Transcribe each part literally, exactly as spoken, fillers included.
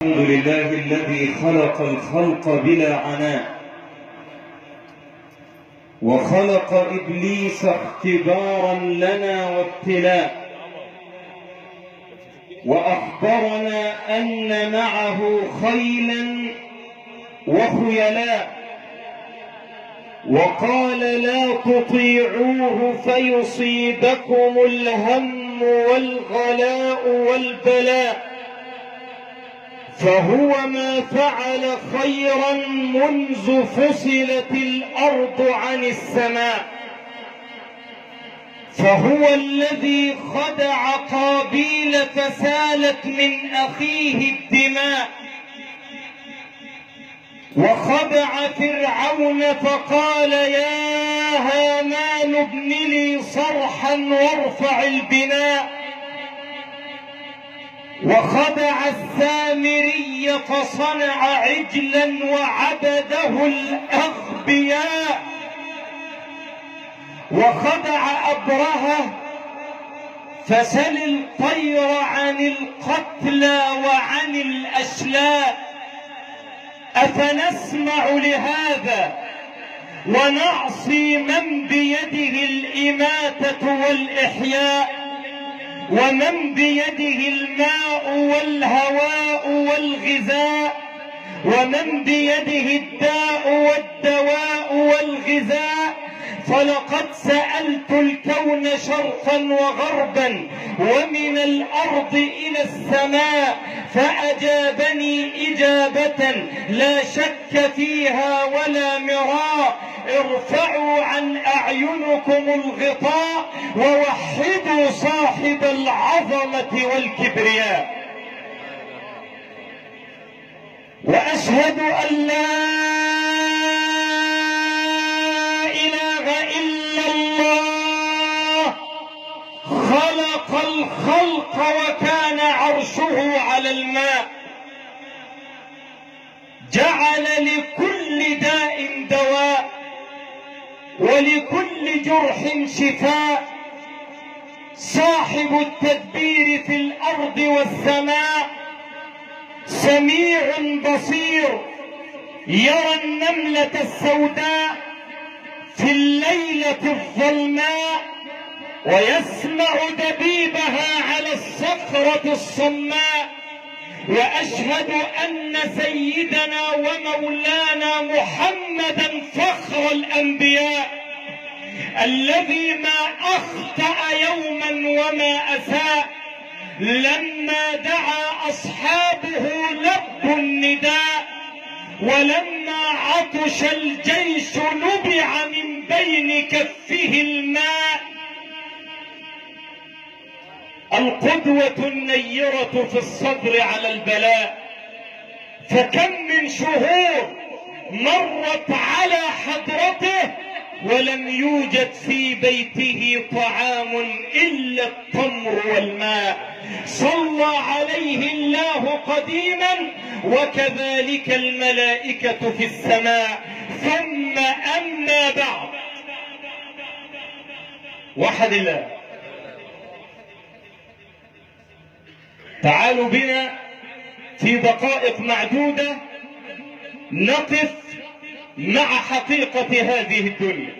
الحمد لله الذي خلق الخلق بلا عناء، وخلق إبليس اختبارا لنا وابتلاء، وأخبرنا أن معه خيلا وخيلاء، وقال لا تطيعوه فيصيبكم الهم والغلاء والبلاء، فهو ما فعل خيرا منذ فصلت الأرض عن السماء، فهو الذي خدع قابيل فسالت من أخيه الدماء، وخدع فرعون فقال يا هامان ابن لي صرحا وارفع البناء، وخدع السامري فصنع عجلا وعبده الأغبياء، وخدع أبرهة فسل الطير عن القتلى وعن الأشلاء. أفنسمع لهذا ونعصي من بيده الإماتة والإحياء، ومن بيده الماء والهواء والغذاء، ومن بيده الداء والدواء والغذاء؟ فلقد سألت الكون شرقا وغربا ومن الأرض إلى السماء، فأجابني إجابة لا شك فيها ولا مراء. ارفعوا عن أعينكم الغطاء ووحدوا صاحب العظمة والكبرياء. وأشهد أن لا خلق الخلق وكان عرشه على الماء، جعل لكل داء دواء ولكل جرح شفاء، صاحب التدبير في الأرض والسماء، سميع بصير، يرى النملة السوداء في الليلة الظلماء، ويسمع دبيبها على الصخرة الصماء. وأشهد أن سيدنا ومولانا محمدا فخر الأنبياء، الذي ما أخطأ يوما وما أساء، لما دعا أصحابه لبوا النداء، ولما عطش الجيش نبع من بين كفه الماء. القدوة النيرة في الصبر على البلاء، فكم من شهور مرت على حضرته ولم يوجد في بيته طعام إلا التمر والماء، صلى عليه الله قديما وكذلك الملائكة في السماء. ثم أما بعد، وحد الله، تعالوا بنا في دقائق معدودة نقف مع حقيقة هذه الدنيا.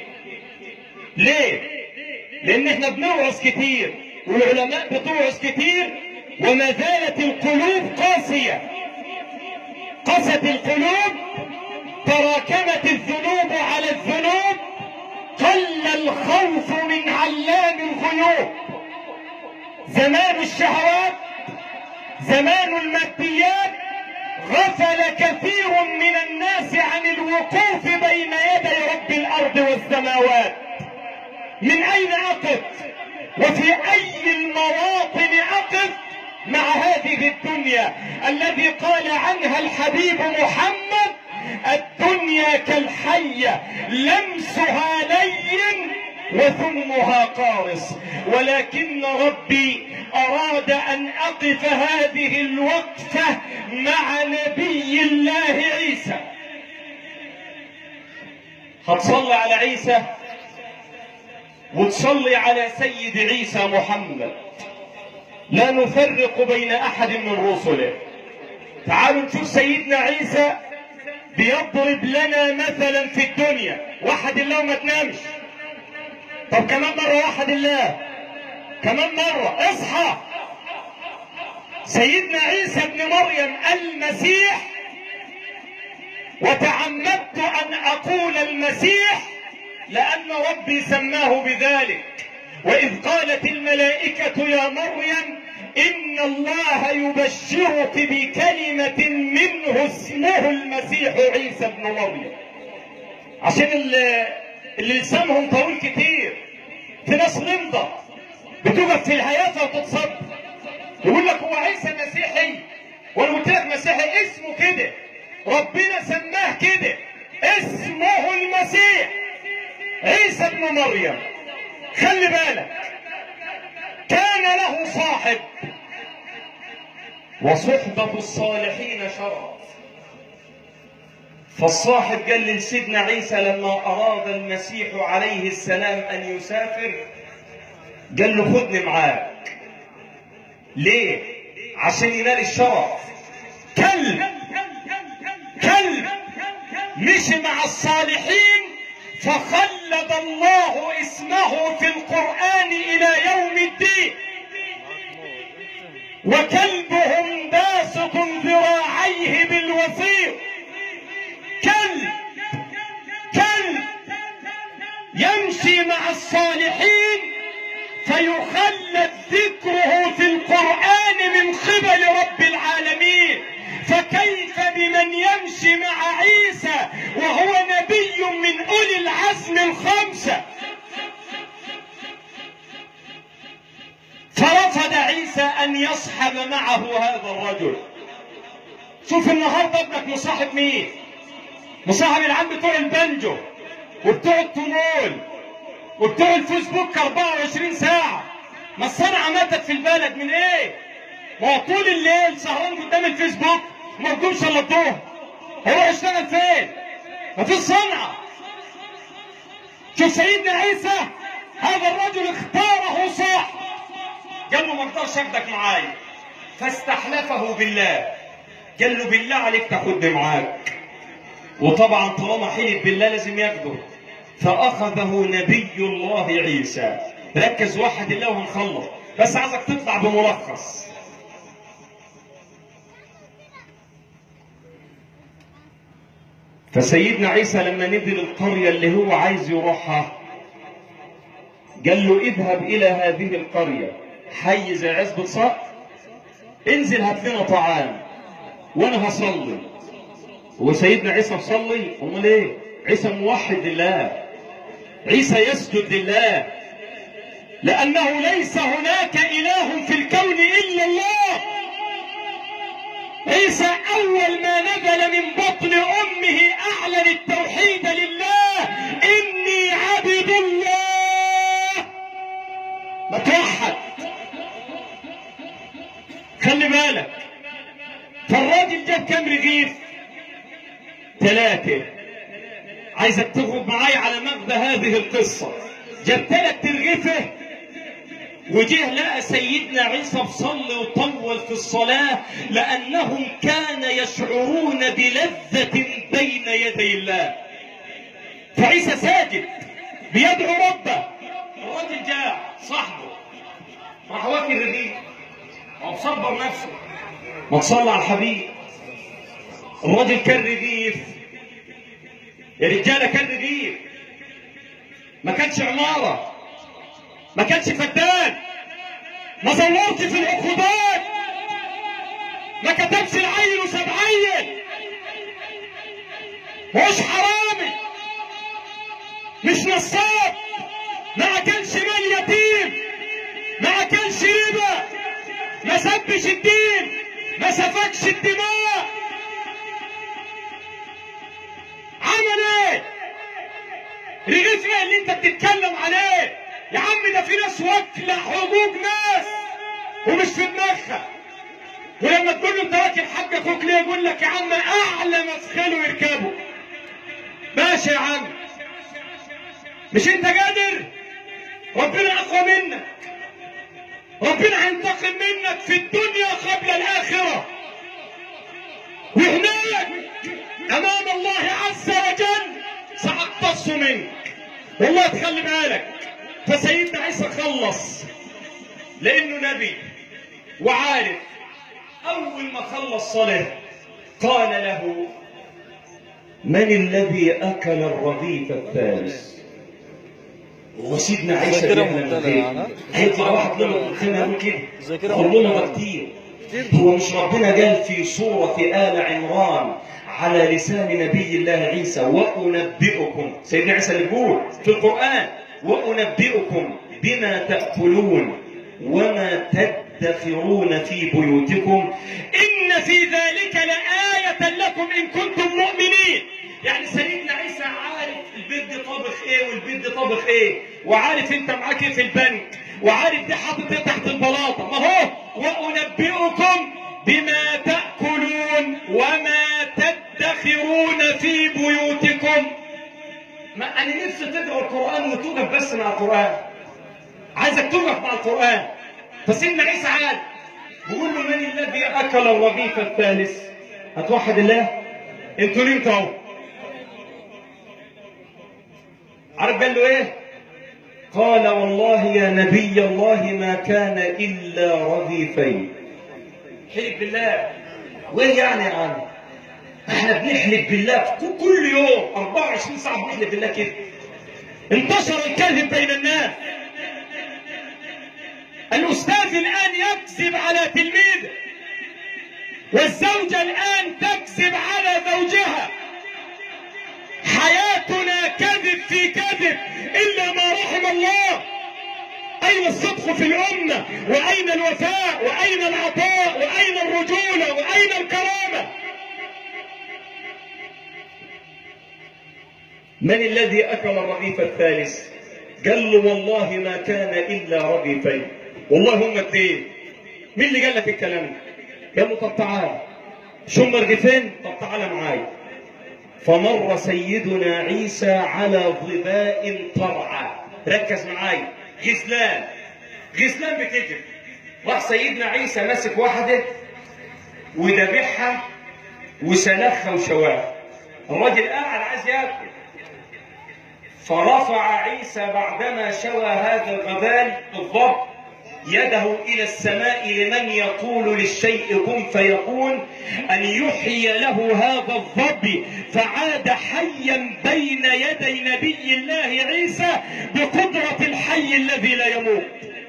ليه؟ لأن احنا بنوعظ كتير والعلماء بتوعظ كتير، وما زالت القلوب قاسية، قست القلوب، تراكمت الذنوب على الذنوب، قل الخوف من علام الغيوب. زمان الشهوات، زمان الماديات، غفل كثير من الناس عن الوقوف بين يدي رب الأرض والسماوات. من أين أقف وفي أي المواطن أقف مع هذه الدنيا الذي قال عنها الحبيب محمد الدنيا كالحية لمسها لين وثمها قارص، ولكن ربي أراد أن أقف هذه الوقفة مع نبي الله عيسى. هتصلي على عيسى وتصلي على سيد عيسى محمد، لا نفرق بين أحد من رسله. تعالوا نشوف سيدنا عيسى بيضرب لنا مثلا في الدنيا. وحد الله وما تنامش. طب كمان مرة وحد الله، كمان مرة اصحى. سيدنا عيسى ابن مريم المسيح، وتعمدت ان اقول المسيح لان ربي سماه بذلك. واذ قالت الملائكة يا مريم ان الله يبشرك بكلمة منه اسمه المسيح عيسى ابن مريم. عشان اللي, اللي لسانهم طويل كتير، في ناس رمضة بتوقف في الهيافة وتتصدق يقول لك هو عيسى مسيحي، وانا قلت لك مسيحي اسمه كده، ربنا سماه كده، اسمه المسيح عيسى ابن مريم. خلي بالك، كان له صاحب، وصحبة الصالحين شرف. فالصاحب قال لسيدنا عيسى لما أراد المسيح عليه السلام أن يسافر، قال له خدني معاك. ليه؟ عشان ينال الشرف. كلب كلب مشي مع الصالحين فخلد الله اسمه في القرآن إلى يوم الدين. وكلبهم باسط ذراعيه بالوثيق. كلب كلب يمشي مع الصالحين فيخلد ذكره في القرآن من قبل رب العالمين. فكيف بمن يمشي مع عيسى وهو نبي من أولي العزم الخمسة؟ فرفض عيسى أن يصحب معه هذا الرجل. شوف النهارده ابنك مصاحب مين؟ مصاحب العم بتوع البنجو وبتوع التمول وبتوع الفيسبوك أربعة وعشرين ساعة. ما الصنعة ماتت في البلد من ايه؟ ما هو طول الليل سهران قدام الفيسبوك، ما بدهمش الا الظهر. هيروح يشتغل فين؟ ما فيش صنعة. شوف سيدنا عيسى هذا الرجل اختاره صح، قال له ما اقدرش اخدك معايا، فاستحلفه بالله، قال له بالله عليك تاخدني معاك. وطبعا طالما حلف بالله لازم ياخده، فاخذه نبي الله عيسى. ركز وحد الله وهنخلص، بس عايزك تطلع بملخص. فسيدنا عيسى لما نزل القرية اللي هو عايز يروحها، قال له اذهب الى هذه القرية، حي زي عزبة صقر، انزل هات لنا طعام وانا هصلي. وسيدنا عيسى صلي؟ امال ايه؟ عيسى موحد لله، عيسى يسجد لله، لانه ليس هناك اله في الكون الا الله. عيسى اول ما نزل من بطن امه اعلن التوحيد لله، اني عبد الله. ما توحد، خلي بالك. فالراجل جاب كام رغيف؟ ثلاثة. عايزك تغرب معايا على مغزى هذه القصة. جاب ثلاث رغيفه وجه لقى سيدنا عيسى بصلي وطول في الصلاة، لأنهم كان يشعرون بلذة بين يدي الله. فعيسى ساجد بيدعو ربه. الراجل جاء صاحبه راح واكل الرغيف ومصبر نفسه. ما تصلى على الحبيب. الراجل كان رغيف يا رجاله، كان رغيف، ما كانش عماره، ما كانش فدان، ما زورش في العقوبات، ما كتبش العيل وساب عيل، مش حرامي، مش نصاب، ما اكلش مال يتيم، ما اكلش ربا، ما سبش الدين، ما سفكش الدماء. عمل ايه؟ رغيف ايه اللي انت بتتكلم عليه؟ يا عم ده في ناس واكله حقوق ناس ومش في دماغها. ولما تقول له انت واكل حاج اخوك ليه؟ يقول لك يا عم اعلى مسخله يركبه. ماشي يا عم، مش انت قادر؟ ربنا اقوى منك، ربنا هينتقم منك في الدنيا قبل الاخره. وهناك امام الله عز وجل سأقتص منك. والله تخلي بالك. فسيدنا عيسى خلص لانه نبي وعارف. اول ما خلص صلاة قال له: من الذي اكل الرغيف الثالث؟ وسيدنا عيسى بيعلم هيطلع واحد لنا الخيمه يقول كده كلنا ده كتير. هو مش ربنا قال في سوره ال عمران على لسان نبي الله عيسى: وانبئكم، سيدنا عيسى اللي بيقول في القران: وانبئكم بما تاكلون وما تدخرون في بيوتكم ان في ذلك لآية لكم ان كنتم مؤمنين. يعني سيدنا عيسى عارف البيت دي طابخ ايه والبيت دي طابخ ايه، وعارف انت معاك ايه في البنك، وعارف دي حاطط ايه تحت البلاطه. ما هو وانبئكم بما تاكلون وما تدخرون في بيوتكم. ما انا نفسي تقرا القران وتوقف بس مع القران، عايزك توقف مع القران. فسيدنا عيسى عاد بيقول له: من الذي اكل الرغيف الثالث؟ هتوحد الله؟ انتوا ليه انتوا؟ عارف قال له ايه؟ قال: والله يا نبي الله ما كان الا رغيفين. حلف بالله. وايه يعني يا عم؟ احنا بنحلف بالله كل يوم أربعة وعشرين ساعه بنحلف بالله كده. انتشر الكذب بين الناس. الاستاذ الان يكذب على تلميذه، والزوجه الان تكذب على زوجها. حياتنا كذب في كذب إلا ما رحم الله. أين الصدق في الأمة؟ وأين الوفاء؟ وأين العطاء؟ وأين الرجولة؟ وأين الكرامة؟ من الذي أكل الرغيف الثالث؟ قال له: والله ما كان إلا رغيفين. والله هم اثنين. مين اللي قال لك الكلام ده؟ قال له: طب تعالى. شو هم رغيفين؟ طب تعالى معايا. فمر سيدنا عيسى على ظباء ترعى. ركز معايا. غزلان غزلان بتجري. راح سيدنا عيسى ماسك واحده وذبحها وسلخها وشواها. الراجل قاعد عايز ياكل. فرفع عيسى بعدما شوى هذا الغزال الضب يده إلى السماء لمن يقول للشيء كن فيكون، أن يحيي له هذا الظبي، فعاد حيا بين يدي نبي الله عيسى بقدرة الحي الذي لا يموت.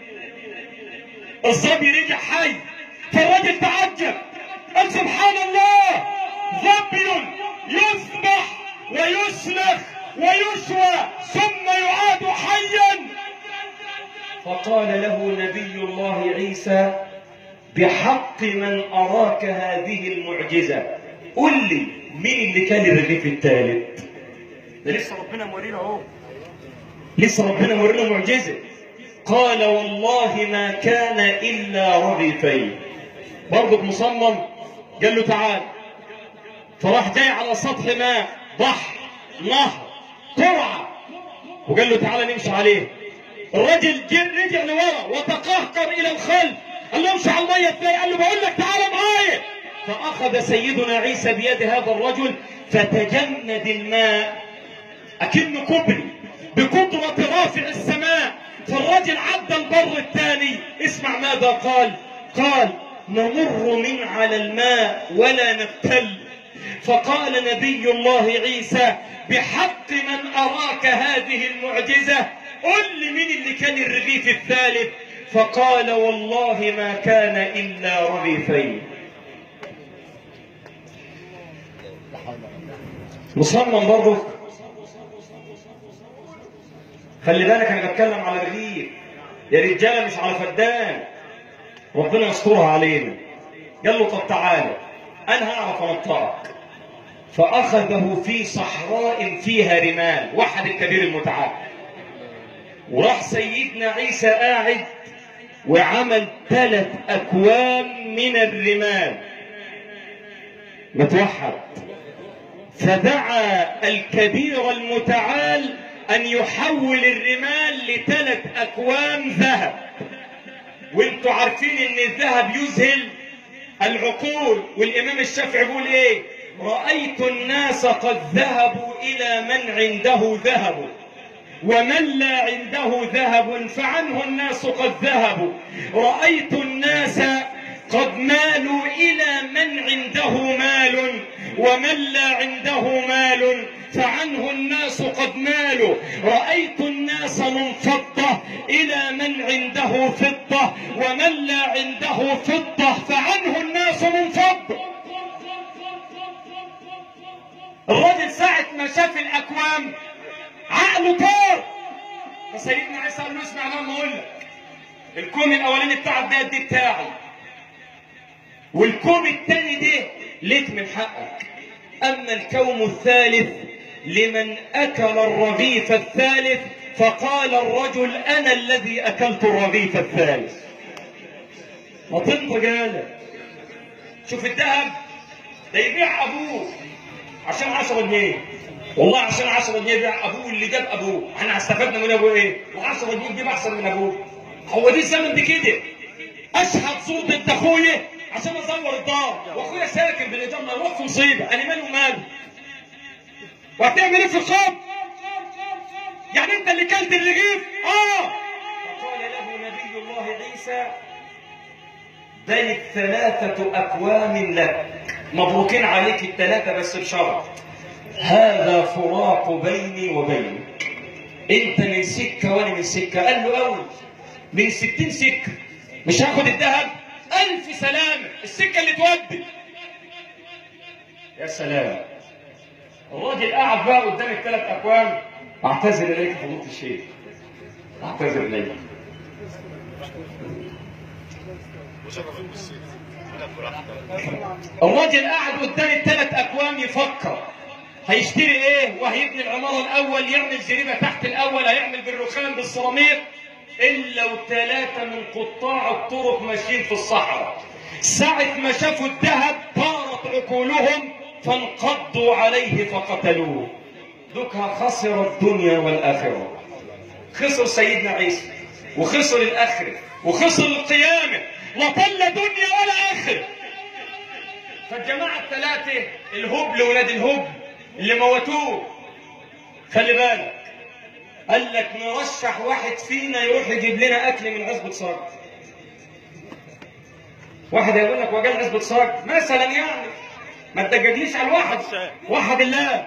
الظبي رجع حي. فالرجل تعجب، قال: سبحان الله، ظبي يذبح ويسلخ ويشوى ثم يعاد حيا. فقال له نبي الله عيسى: بحق من أراك هذه المعجزة قل لي مين اللي كان الرغيف الثالث؟ ده لسه ربنا مورينا اهو، لسه ربنا مورينا معجزة. قال: والله ما كان إلا رغيفين. برضك مصمم. قال له: تعال. فراح جاي على سطح ماء، بحر، نهر، ترعة، وقال له: تعال نمشي عليه. الرجل رجع لورا وتقهقر الى الخلف. قال له: امشي على الميه ازاي؟ قال له: بقول لك تعالى معايا. فاخذ سيدنا عيسى بيد هذا الرجل فتجمد الماء اكنه كوبري بقدره رافع السماء. فالرجل عدى البر الثاني. اسمع ماذا قال. قال: نمر من على الماء ولا نبتل. فقال نبي الله عيسى: بحق من اراك هذه المعجزه قل لي مين اللي كان الرغيف الثالث؟ فقال: والله ما كان إلا رغيفين. مصمم برضه. خلي بالك انا بتكلم على رغيف يا رجاله، مش على فدان. ربنا يسترها علينا. قال له: طب تعالى انا هعرف انطقك. فاخذه في صحراء فيها رمال، وحد الكبير المتعال. وراح سيدنا عيسى قاعد وعمل ثلاث اكوام من الرمال متوحد. فدعا الكبير المتعال ان يحول الرمال لثلاث اكوام ذهب. وانتوا عارفين ان الذهب يذهل العقول. والإمام الشافعي بيقول إيه؟ رأيت الناس قد ذهبوا إلى من عنده ذهب، ومن لا عنده ذهب فعنه الناس قد ذهبوا. رأيت الناس قد مالوا إلى من عنده مال، ومن لا عنده مال فعنه الناس قد مالوا. رأيت الناس منفضة إلى من عنده فضة، ومن لا عنده فضة فعنه الناس منفضة. الراجل ساعة ما شاف الأكوام عقله طار، فسيدنا عيسى قال له اسمع لما أقول لك، الكوم الأولاني بتاعك ده قد بتاعي، والكوم الثاني ده ليك من حقك، أما الكوم الثالث لمن أكل الرغيف الثالث. فقال الرجل أنا الذي أكلت الرغيف الثالث. ما تنطق قال شوف الذهب ده يبيع أبوه عشان عشرة جنيه، والله عشان عشرة جنيه بيع أبوه اللي جاب أبوه. احنا استفدنا من أبوه إيه؟ وعشرة جنيه بيبيع أحسن من أبوه. هو دي الزمن دي كده. أشهد صوت ضد أخويا عشان أصور الدار، وأخويا ساكن بالإيجار ما يروح في مصيبة، أنا مالي وماله. وهتعمل إيه في الخط؟ يعني أنت اللي كلت الرغيف؟ آه. فقال له نبي الله عيسى بل الثلاثة أكوام لك، مبروكين عليك الثلاثة بس بشرط هذا فراق بيني وبينك، أنت من سكة وأنا من سكة. قال له أول من ستين سكة مش هاخد الذهب؟ ألف سلامة، السكة اللي تودي. يا سلام. الراجل قاعد بقى قدام الثلاث أكوام. أعتذر إليك فضيلة الشيخ، أعتذر إليك. الراجل قاعد قدام الثلاث أكوام يفكر هيشتري إيه، وهيبني العمارة الأول، يعمل زريبة تحت الأول، هيعمل بالرخام بالسيراميك. إلا وثلاثة من قطاع الطرق ماشيين في الصحراء، ساعة ما شافوا الذهب طارت عقولهم فانقضوا عليه فقتلوه. دوكها خسر الدنيا والآخرة. خسر سيدنا عيسى، وخسر الآخرة، وخسر القيامة، لا طل دنيا ولا آخرة. فالجماعة الثلاثة الهبل ولاد الهبل اللي موتوه، خلي بالك، قال لك نرشح واحد فينا يروح يجيب لنا اكل من عزبة صاج. واحد هيقول لك وجال عزبة صاج مثلا، يعني ما تدججليش على الواحد، واحد الله.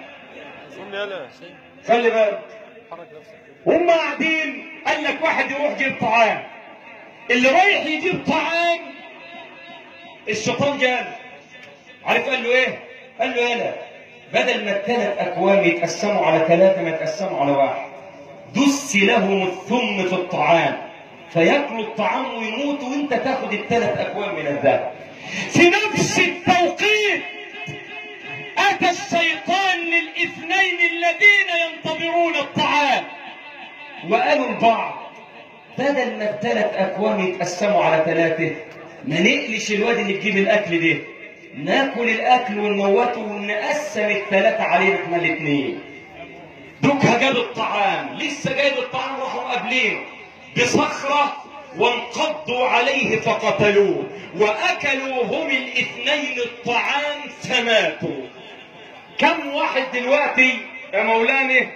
خلي بالك، هم قاعدين قال لك واحد يروح يجيب طعام. اللي رايح يجيب طعام الشيطان جاله، عارف قال له ايه؟ قال له يالا بدل ما الثلاث اكوام يتقسموا على ثلاثه ما يتقسموا على واحد، دس لهم الثم في الطعام فياكلوا الطعام ويموتوا وانت تاخد الثلاث اكوام من الذهب. في نفس التوقيت اتى الشيطان للاثنين الذين ينتظرون الطعام وقالوا البعض بدل ما الثلاث اكوام يتقسموا على ثلاثه ما نقلش الواد اللي تجيب الاكل ده، ناكل الاكل ونموته ونقسم الثلاثه علينا احنا الاثنين. دوكها جاب الطعام، لسه جايب الطعام راحوا قابلين بصخره وانقضوا عليه فقتلوه، واكلوا هم الاثنين الطعام فماتوا. كم واحد دلوقتي يا مولانا؟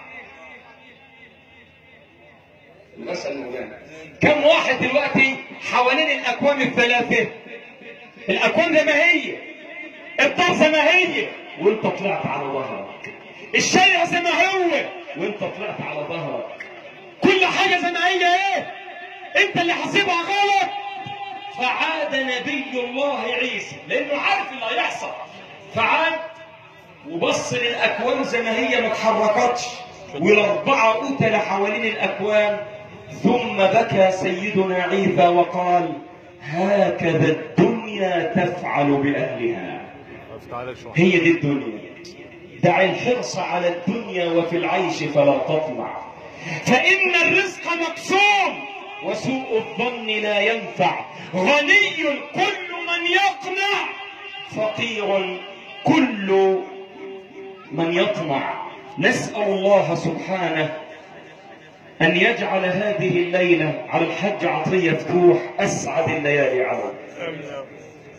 المسألة مولانا، كم واحد دلوقتي حوالين الاكوام الثلاثه؟ الاكوام زي ما هي، الدار زي ما هي، وانت طلعت على ظهرك. الشارع زي ما هو وانت طلعت على ظهرك. كل حاجه زي ما هي، ايه انت اللي حاسبها غلط. فعاد نبي الله عيسى لانه عارف اللي هيحصل، فعاد وبص للاكوام زي ما هي ما اتحركتش، والاربعه قتل حوالين الاكوام. ثم بكى سيدنا عيسى وقال هكذا الدنيا تفعل باهلها. هي دي الدنيا، دع الحرص على الدنيا وفي العيش فلا تطمع، فإن الرزق مقسوم وسوء الظن لا ينفع. غني كل من يقنع، فقير كل من يطمع. نسأل الله سبحانه أن يجعل هذه الليلة على الحج عطية فتوح أسعد الليالي عليه.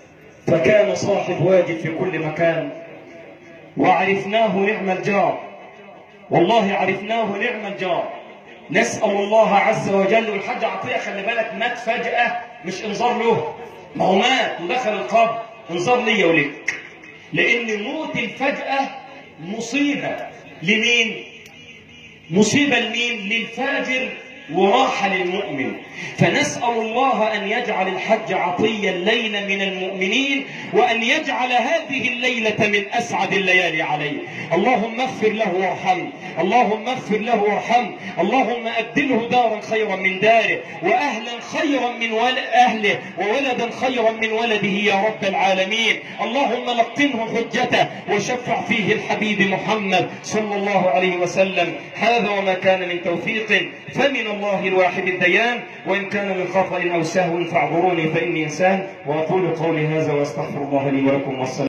فكان صاحب واجب في كل مكان، وعرفناه نعم الجار، والله عرفناه نعم الجار. نسأل الله عز وجل. والحاج عطية خلي بالك مات فجأة، مش انذار له، ما هو مات ودخل القبر، انذار ليا ولك، لأن موت الفجأة مصيبة. لمين؟ مصيبة لمين؟ للفاجر وراحة للمؤمن. فنسأل الله أن يجعل الحج عطية الليلة من المؤمنين، وأن يجعل هذه الليلة من أسعد الليالي عليه. اللهم اغفر له وارحمه، اللهم اغفر له وارحمه، اللهم أبدله دارا خيرا من داره، وأهلا خيرا من أهله، وولدا خيرا من ولده يا رب العالمين. اللهم لقنه حجته وشفع فيه الحبيب محمد صلى الله عليه وسلم. هذا وما كان من توفيق فمن الله الواحد الديان، وإن كان من خطأ أو سهو فاعذروني فإني إنسان. وأقول قولي هذا وأستغفر الله لي ولكم والسلام.